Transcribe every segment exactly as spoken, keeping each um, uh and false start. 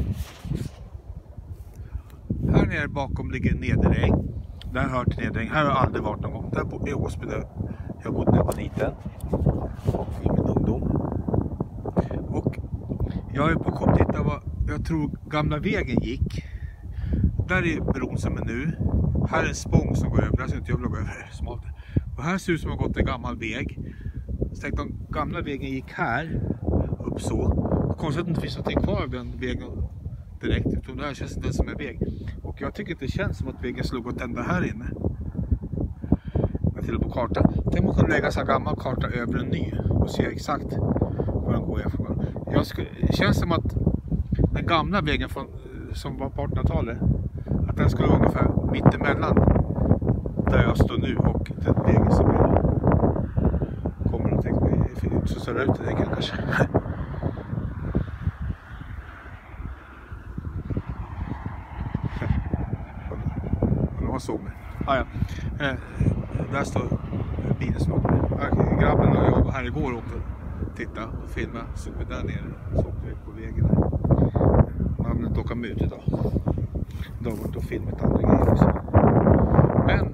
Här nere bakom ligger Nederäng. Där hör till Nederäng. Här har jag aldrig varit någon gång. Där på i Åsby där jag bodde när jag var liten. Och i min ungdom. Och jag är på kort titta vad jag tror gamla vägen gick. Där är bron som är nu. Här är en spång som går över. Där ser inte jag vill gå över. Smalt. Och här ser ut som att det har gått en gammal väg. Så tänkte de gamla vägen gick här. Upp så. Konstigt att det inte finns någonting kvar av den vägen direkt. Utan det här känns inte som en väg. Och jag tycker inte det känns som att vägen slog åt ända här inne. Jag tittar på kartan. Tänk man kan lägga en sån gammal karta över en ny. Och se exakt var den går ifrån. Jag skulle, det känns som att den gamla vägen från, som var på artonhundratalet. Att den skulle vara ungefär mittemellan där jag står nu och den vägen som jag kommer att tänka mig. Så ser det ut det tänker jag kanske. Man såg mig. Ah, ja. eh, där står bilen som åkte. Grabben och jag var här igår och åkte och tittade och filmade. Såg vi där nere. Så åkte vi på vägen. Man vill inte åka med ut idag. Då har varit och filmat andra grejer också. Men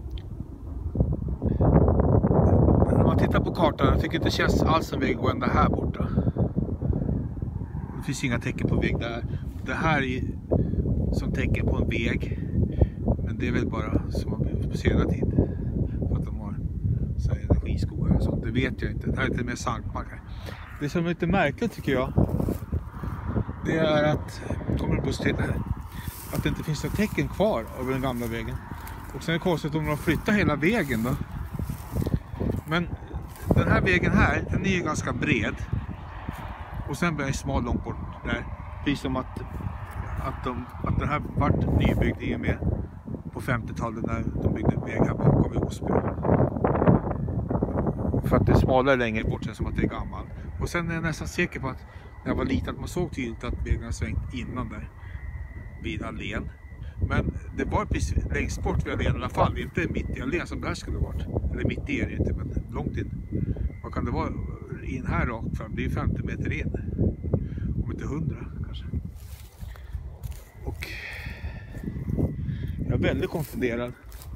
när man tittar på kartan, jag tycker det känns alls som väg går ända här borta. Det finns inga tecken på väg där. Det här är som tecken på en väg. Men det är väl bara som man blivit på senare tid. För att de har så här energiskogar och sånt. Det vet jag inte. Det här är lite mer sankmark här. Det som är lite märkligt tycker jag. Det är att, kommer du på att titta här. Att det inte finns några tecken kvar av den gamla vägen. Och sen är det konstigt om de flyttar hela vägen då. Men den här vägen här, den är ju ganska bred. Och sen blir den smal långt bort där. Precis som att, att, de, att den här vart nybyggd i och med på femtiotalet när de byggde en väg här bakom i Åsby. För att det är smalare längre bort sen som att det är gammal. Och sen är jag nästan säker på att när jag var liten att man såg tydligt att vägen har svängt innan där. Vid allén. Men det var precis längst bort vid allén i alla fall. Inte mitt i allén som det här skulle ha varit. Eller mitt i är det inte, men långt in. Vad kan det vara in här rakt fram? Det är femtio meter in. Om inte hundra kanske. Och jag är väldigt konfunderad.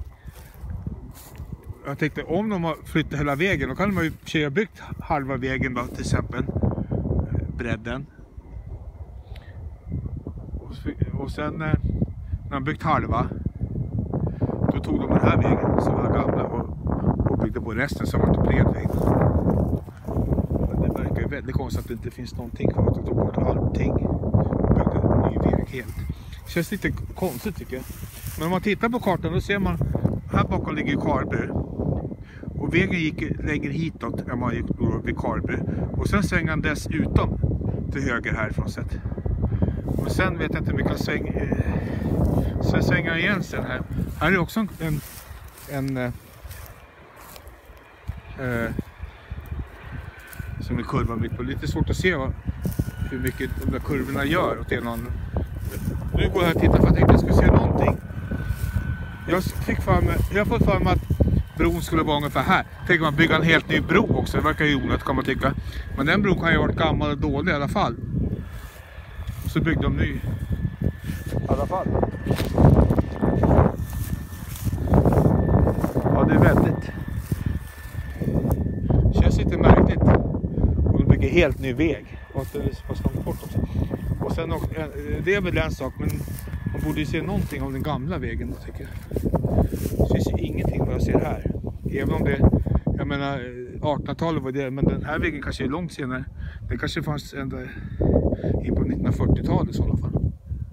Jag tänkte om de har flyttat hela vägen, då kan man ju köra byggt halva vägen då, till exempel bredden. Och sen när de byggt halva, då tog de den här vägen som var gamla och, och byggde på resten som var en bred väg. Men det verkar ju väldigt konstigt att det inte finns någonting kvar, att de tog bort allting och byggde en ny väg helt. Det känns lite konstigt tycker jag. Men om man tittar på kartan då ser man, här bakom ligger Karby. Och vägen gick längre hitåt än man gick vid Karby. Och sen svänger han dessutom till höger härifrån sett. Och sen vet jag inte om vi kan svänga. Sen svänger han igen sen här. Här är också en, en, en eh, som är kurvan mitt på. Lite svårt att se vad, hur mycket de där kurvorna gör åt en annan. Nu går jag och tittar för att jag tänkte att jag skulle se någonting. Jag fick för mig, jag har fått för mig att bron skulle vara ungefär här. Tänker man bygga en helt ny bro också. Det verkar ju onödigt kan man tycka. Men den bron kan ju ha varit gammal och dålig i alla fall. Så byggde de ny. I alla fall. Ja, det är väldigt. Känns lite märkligt. Och de bygger helt ny väg. Och att det är så pass långt bort också. Och sen också, det är väl en sak, men man borde ju se någonting om den gamla vägen då, tycker jag. Det finns ju ingenting vad jag ser här. Även om det, jag menar, artonhundratalet var det, men den här vägen kanske är långt senare. Det kanske fanns ända in på nittonhundrafyrtiotalet i sådana fall.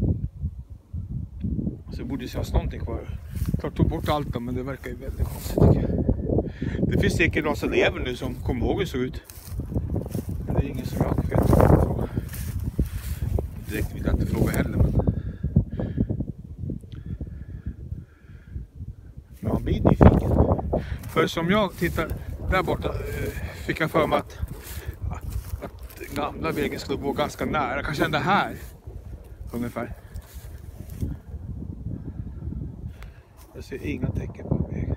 Så borde det finnas någonting kvar. Klart tog bort allt då, men det verkar ju väldigt konstigt tycker jag. Det finns säkert någon som lever nu som kommer ihåg hur det såg ut. Men det är ingen som jag vet fråga. Direkt vill jag inte fråga heller, men men man blir nyfiken. För som jag tittar där borta fick jag för mig att, att den gamla vägen skulle gå ganska nära. Kanske ända här ungefär. Jag ser inga tecken på väg.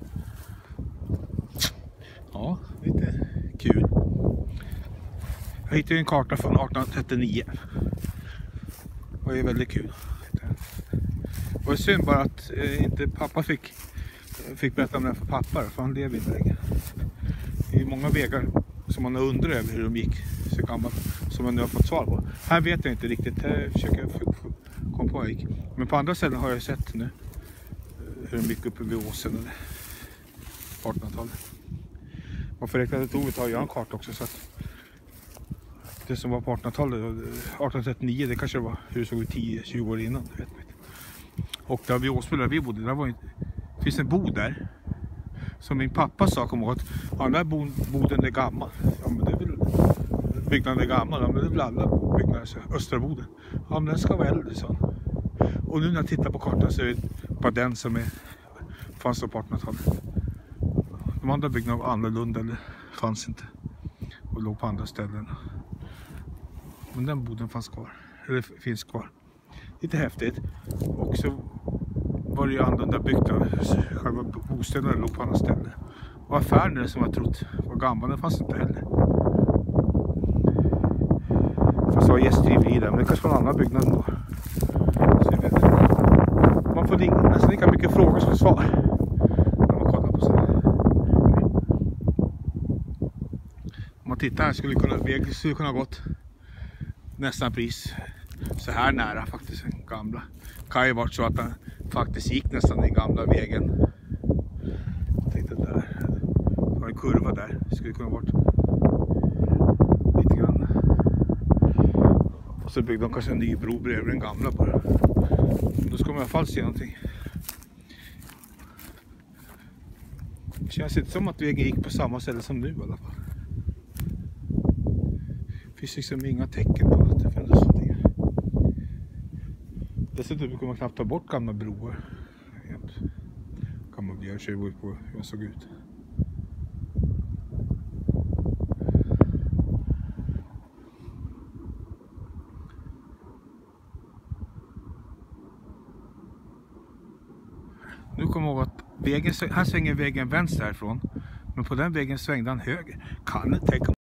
Ja, lite kul. Jag hittade en karta från arton trettionio. Det var ju väldigt kul. Det var synd bara att eh, inte pappa fick, fick berätta om den för pappa, för han lever inte längre. Det är många vägar som man har undrat över hur de gick så gammalt, som man nu har fått svar på. Här vet jag inte riktigt, här försöker jag komma på hur jag gick. Men på andra ställen har jag sett nu hur de gick uppe vid åsen eller artonhundratalet. Man får räkna ett ordet har jag en karta också, så att det som var på artonhundratalet, arton trettionio, det kanske var hur det såg ut tio tjugo år innan, det vet man inte. Och där vid Åsby där vi bodde, där var en, det finns en bod där som min pappa sa, kom ihåg att ja, den där boden är gammal. Ja, men det är väl, byggnaden är gammal, ja, men det är väl alla byggnader, så Östra boden. Ja, men den ska vara äldre, så. Och nu när jag tittar på kartan så är det bara den som är, fanns på artonhundratalet. De andra byggnaderna var annorlunda eller fanns inte och låg på andra ställen. Men den boden fanns kvar, eller finns kvar. Lite häftigt. Och så var det ju annorlunda byggt. Själva bostäderna låg på andra ställen. Och affären som jag trott var gammal, den fanns inte heller. Fast det var gästgiveri där, men det kanske var en annan byggnad då. Så jag vet inte. Man får ringa, nästan lika mycket frågor som svar när man kollar på så. Om man tittar här skulle kunna, vägen skulle kunna ha gått nästan pris så här nära faktiskt, den gamla. Kan ju varit så att den faktiskt gick nästan den gamla vägen. Jag tänkte där, det var en kurva där, det skulle kunna varit lite grann. Och så byggde de kanske en ny bro bredvid den gamla bara. Då ska man i alla fall se någonting. Det känns inte som att vägen gick på samma ställe som nu i alla fall. Det finns liksom inga tecken på att det finns någonting. Dessutom kan man knappt ta bort gamla broar. Kan man bli tjugo på hur det såg ut. Nu kommer jag ihåg att vägen, här svänger vägen vänster härifrån. Men på den vägen svängde han höger. Kan det tänka